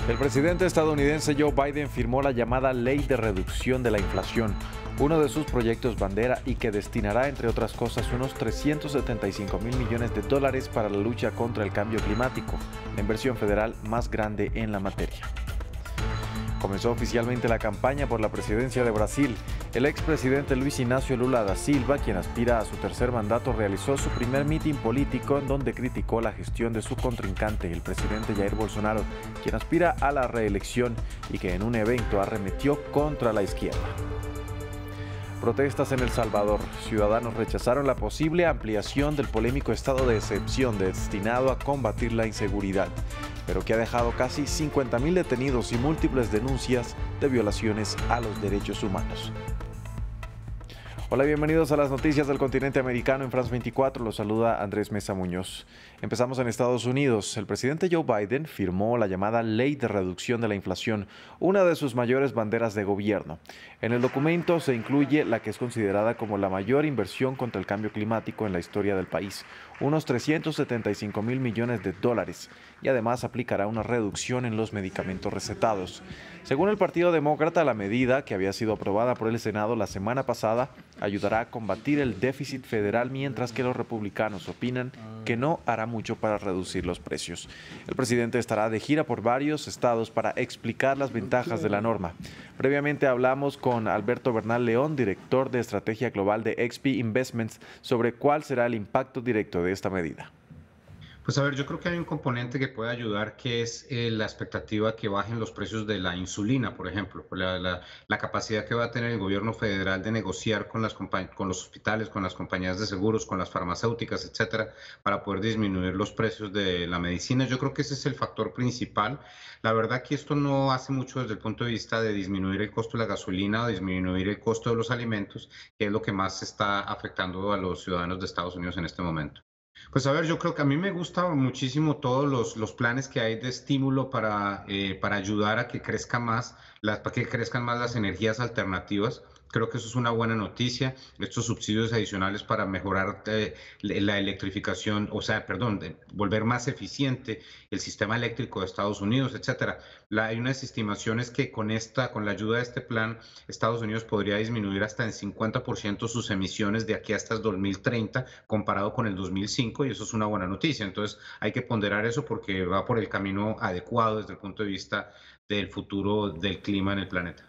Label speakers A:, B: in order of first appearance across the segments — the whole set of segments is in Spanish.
A: El presidente estadounidense Joe Biden firmó la llamada Ley de Reducción de la Inflación, uno de sus proyectos bandera y que destinará, entre otras cosas, unos 375.000 millones de dólares para la lucha contra el cambio climático, la inversión federal más grande en la materia. Comenzó oficialmente la campaña por la presidencia de Brasil. El expresidente Luis Inácio Lula da Silva, quien aspira a su tercer mandato, realizó su primer mitin político en donde criticó la gestión de su contrincante, el presidente Jair Bolsonaro, quien aspira a la reelección y que en un evento arremetió contra la izquierda. Protestas en El Salvador. Ciudadanos rechazaron la posible ampliación del polémico estado de excepción destinado a combatir la inseguridad, pero que ha dejado casi 50.000 detenidos y múltiples denuncias de violaciones a los derechos humanos. Hola, bienvenidos a las noticias del continente americano en France 24. Los saluda Andrés Mesa Muñoz. Empezamos en Estados Unidos. El presidente Joe Biden firmó la llamada Ley de Reducción de la Inflación, una de sus mayores banderas de gobierno. En el documento se incluye la que es considerada como la mayor inversión contra el cambio climático en la historia del país, unos 375.000 millones de dólares, y además aplicará una reducción en los medicamentos recetados. Según el Partido Demócrata, la medida, que había sido aprobada por el Senado la semana pasada, ayudará a combatir el déficit federal, mientras que los republicanos opinan que no hará mucho para reducir los precios. El presidente estará de gira por varios estados para explicar las ventajas de la norma. Previamente hablamos con Alberto Bernal León, director de estrategia global de XP Investments, sobre cuál será el impacto directo de esta medida.
B: Pues a ver, yo creo que hay un componente que puede ayudar, que es la expectativa que bajen los precios de la insulina, por ejemplo, la capacidad que va a tener el gobierno federal de negociar con los hospitales, con las compañías de seguros, con las farmacéuticas, etcétera, para poder disminuir los precios de la medicina. Yo creo que ese es el factor principal. La verdad que esto no hace mucho desde el punto de vista de disminuir el costo de la gasolina o disminuir el costo de los alimentos, que es lo que más está afectando a los ciudadanos de Estados Unidos en este momento. Pues a ver, yo creo que a mí me gustan muchísimo todos los planes que hay de estímulo para ayudar a que para que crezcan más las energías alternativas. Creo que eso es una buena noticia. Estos subsidios adicionales para mejorar la electrificación, volver más eficiente el sistema eléctrico de Estados Unidos, etcétera. Hay unas estimaciones que con la ayuda de este plan, Estados Unidos podría disminuir hasta en 50% sus emisiones de aquí hasta el 2030, comparado con el 2005, y eso es una buena noticia. Entonces hay que ponderar eso porque va por el camino adecuado desde el punto de vista del futuro del clima en el planeta.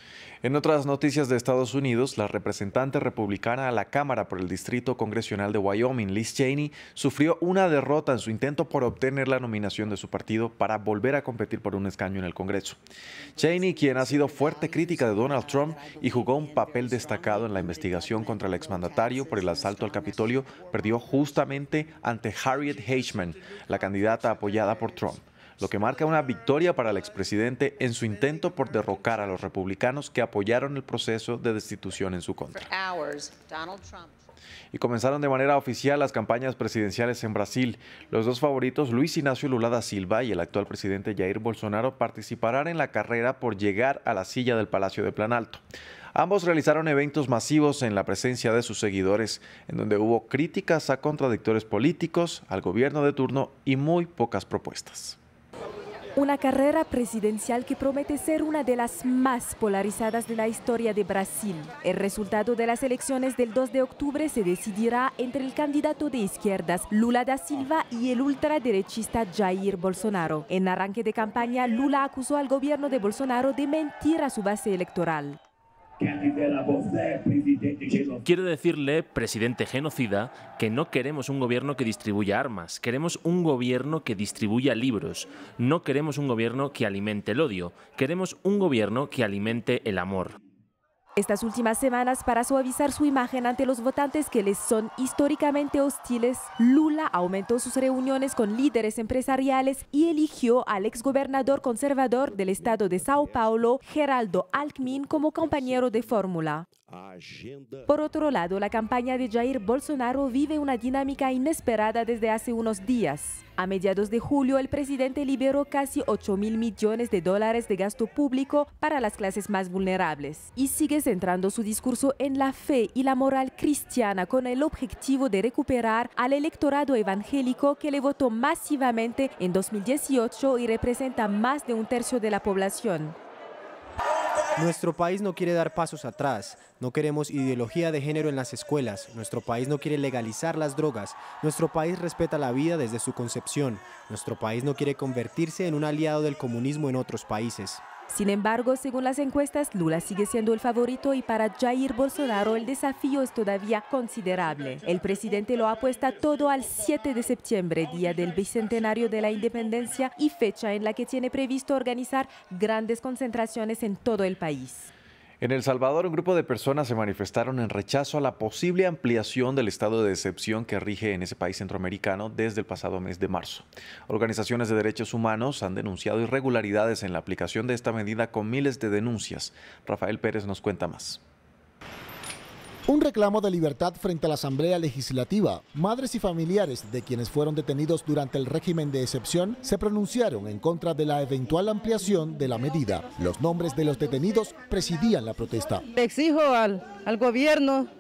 A: En otras noticias de Estados Unidos, la representante republicana a la Cámara por el Distrito Congresional de Wyoming, Liz Cheney, sufrió una derrota en su intento por obtener la nominación de su partido para volver a competir por un escaño en el Congreso. Cheney, quien ha sido fuerte crítica de Donald Trump y jugó un papel destacado en la investigación contra el exmandatario por el asalto al Capitolio, perdió justamente ante Harriet Hageman, la candidata apoyada por Trump, lo que marca una victoria para el expresidente en su intento por derrocar a los republicanos que apoyaron el proceso de destitución en su contra. Y comenzaron de manera oficial las campañas presidenciales en Brasil. Los dos favoritos, Luis Inácio Lula da Silva y el actual presidente Jair Bolsonaro, participarán en la carrera por llegar a la silla del Palacio de Planalto. Ambos realizaron eventos masivos en la presencia de sus seguidores, en donde hubo críticas a contradictores políticos, al gobierno de turno y muy pocas propuestas.
C: Una carrera presidencial que promete ser una de las más polarizadas de la historia de Brasil. El resultado de las elecciones del 2 de octubre se decidirá entre el candidato de izquierdas, Lula da Silva, y el ultraderechista Jair Bolsonaro. En arranque de campaña, Lula acusó al gobierno de Bolsonaro de mentir a su base electoral.
D: Quiero decirle, presidente genocida, que no queremos un gobierno que distribuya armas, queremos un gobierno que distribuya libros, no queremos un gobierno que alimente el odio, queremos un gobierno que alimente el amor.
C: Estas últimas semanas, para suavizar su imagen ante los votantes que les son históricamente hostiles, Lula aumentó sus reuniones con líderes empresariales y eligió al exgobernador conservador del estado de Sao Paulo, Geraldo Alckmin, como compañero de fórmula. Por otro lado, la campaña de Jair Bolsonaro vive una dinámica inesperada desde hace unos días. A mediados de julio, el presidente liberó casi 8.000 millones de dólares de gasto público para las clases más vulnerables y sigue centrando su discurso en la fe y la moral cristiana con el objetivo de recuperar al electorado evangélico que le votó masivamente en 2018 y representa más de un tercio de la población.
E: Nuestro país no quiere dar pasos atrás. No queremos ideología de género en las escuelas. Nuestro país no quiere legalizar las drogas. Nuestro país respeta la vida desde su concepción. Nuestro país no quiere convertirse en un aliado del comunismo en otros países.
C: Sin embargo, según las encuestas, Lula sigue siendo el favorito y para Jair Bolsonaro el desafío es todavía considerable. El presidente lo apuesta todo al 7 de septiembre, día del bicentenario de la independencia y fecha en la que tiene previsto organizar grandes concentraciones en todo el país.
A: En El Salvador, un grupo de personas se manifestaron en rechazo a la posible ampliación del estado de excepción que rige en ese país centroamericano desde el pasado mes de marzo. Organizaciones de derechos humanos han denunciado irregularidades en la aplicación de esta medida con miles de denuncias. Rafael Pérez nos cuenta más.
F: Un reclamo de libertad frente a la Asamblea Legislativa. Madres y familiares de quienes fueron detenidos durante el régimen de excepción se pronunciaron en contra de la eventual ampliación de la medida. Los nombres de los detenidos presidían la protesta.
G: Le exijo al gobierno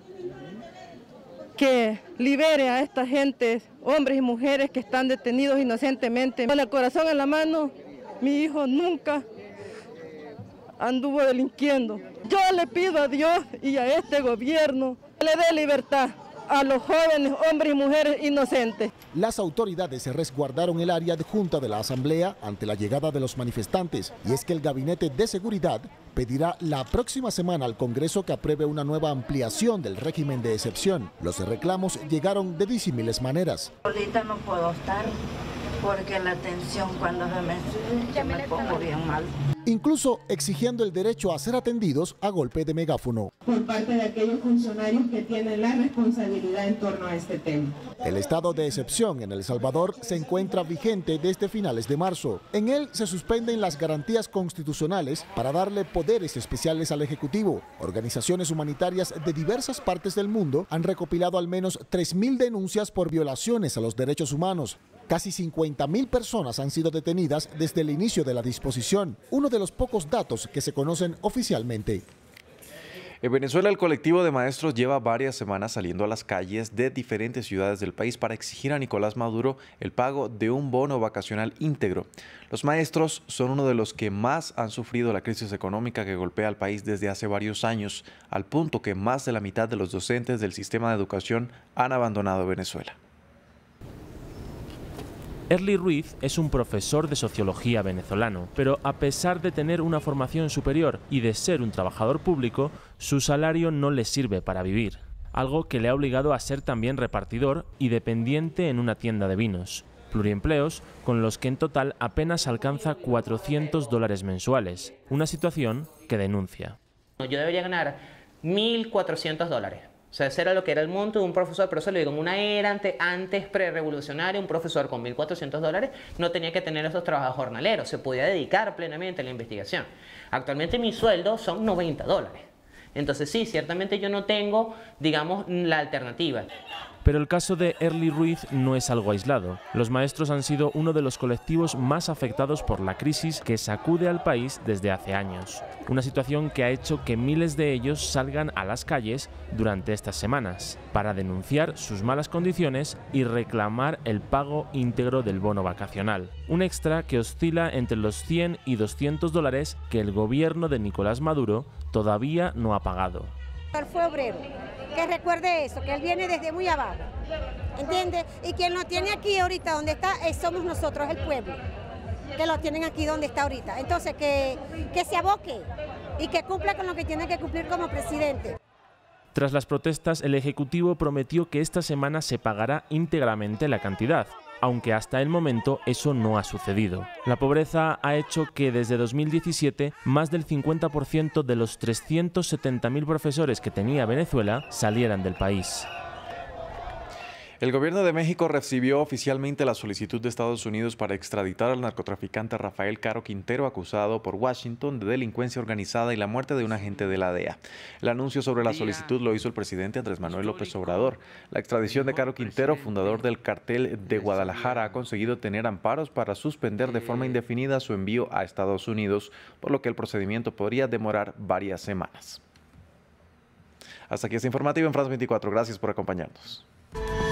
G: que libere a esta gente, hombres y mujeres que están detenidos inocentemente. Con el corazón en la mano, mi hijo nunca anduvo delinquiendo. Yo le pido a Dios y a este gobierno que le dé libertad a los jóvenes, hombres y mujeres inocentes.
F: Las autoridades resguardaron el área adjunta de la Asamblea ante la llegada de los manifestantes, y es que el Gabinete de Seguridad pedirá la próxima semana al Congreso que apruebe una nueva ampliación del régimen de excepción. Los reclamos llegaron de disímiles maneras.
H: Ahorita no puedo estar porque la tensión cuando se me sube, yo me pongo bien mal.
F: Incluso exigiendo el derecho a ser atendidos a golpe de megáfono.
I: Por parte de aquellos funcionarios que tienen la responsabilidad en torno a este tema.
F: El estado de excepción en El Salvador se encuentra vigente desde finales de marzo. En él se suspenden las garantías constitucionales para darle poderes especiales al Ejecutivo. Organizaciones humanitarias de diversas partes del mundo han recopilado al menos 3.000 denuncias por violaciones a los derechos humanos. Casi 50.000 personas han sido detenidas desde el inicio de la disposición, uno de los pocos datos que se conocen oficialmente.
A: En Venezuela, el colectivo de maestros lleva varias semanas saliendo a las calles de diferentes ciudades del país para exigir a Nicolás Maduro el pago de un bono vacacional íntegro. Los maestros son uno de los que más han sufrido la crisis económica que golpea al país desde hace varios años, al punto que más de la mitad de los docentes del sistema de educación han abandonado Venezuela.
D: Erly Ruiz es un profesor de sociología venezolano, pero a pesar de tener una formación superior y de ser un trabajador público, su salario no le sirve para vivir, algo que le ha obligado a ser también repartidor y dependiente en una tienda de vinos, pluriempleos con los que en total apenas alcanza $400 mensuales, una situación que denuncia.
J: Yo debería ganar $1.400. O sea, ese era lo que era el monto de un profesor, pero eso lo digo, en una era antes pre-revolucionaria, un profesor con $1.400 no tenía que tener esos trabajos jornaleros, se podía dedicar plenamente a la investigación. Actualmente mi sueldo son $90. Entonces sí, ciertamente yo no tengo, digamos, la alternativa.
D: Pero el caso de Erly Ruiz no es algo aislado. Los maestros han sido uno de los colectivos más afectados por la crisis que sacude al país desde hace años. Una situación que ha hecho que miles de ellos salgan a las calles durante estas semanas para denunciar sus malas condiciones y reclamar el pago íntegro del bono vacacional. Un extra que oscila entre los $100 y $200 que el gobierno de Nicolás Maduro todavía no ha pagado.
K: Él fue obrero, que recuerde eso, que él viene desde muy abajo, ¿entiende? Y quien lo tiene aquí ahorita donde está, somos nosotros, el pueblo, que lo tienen aquí donde está ahorita. Entonces, que se aboque y que cumpla con lo que tiene que cumplir como presidente.
D: Tras las protestas, el Ejecutivo prometió que esta semana se pagará íntegramente la cantidad, aunque hasta el momento eso no ha sucedido. La pobreza ha hecho que desde 2017 más del 50% de los 370.000 profesores que tenía Venezuela salieran del país.
A: El gobierno de México recibió oficialmente la solicitud de Estados Unidos para extraditar al narcotraficante Rafael Caro Quintero, acusado por Washington de delincuencia organizada y la muerte de un agente de la DEA. El anuncio sobre la solicitud lo hizo el presidente Andrés Manuel López Obrador. La extradición de Caro Quintero, fundador del cartel de Guadalajara, ha conseguido tener amparos para suspender de forma indefinida su envío a Estados Unidos, por lo que el procedimiento podría demorar varias semanas. Hasta aquí este informativo en France 24. Gracias por acompañarnos.